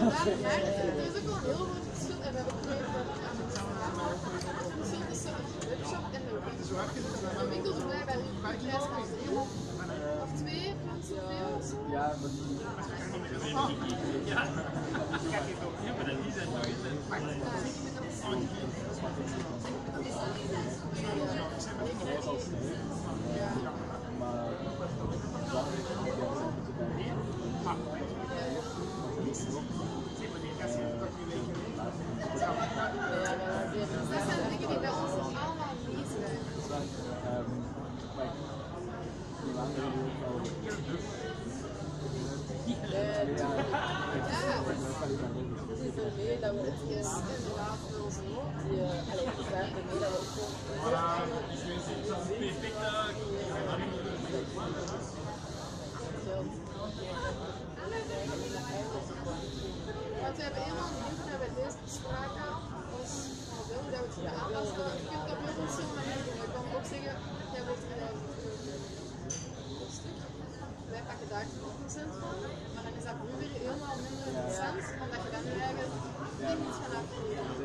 Maar er is ook wel een heel groot verschil en we hebben geprobeerd dat aan het verschil tussen een webshop en de winkel. De winkel is blijkbaar een prijs van 1 of 2 zoveel of zo. Ja, maar die... Ja, kijk je toch, maar dat is het nog eens. Dat zijn dingen die bij ons allemaal niet zijn. Dat we Het is inderdaad wel zo. het zijn ermee dat we ook Want we hebben eenmaal een nieuw dat we deze bespraken als model dat we het gaan aanpassen. Je kunt dat op heel verschillende manieren doen. Ik kan ook zeggen, jij wilt 3000 euro stuk. Wij pakken daar 10% van, maar dan is dat nu weer helemaal minder interessant, omdat je dan je eigen ding moet gaan afvoeren.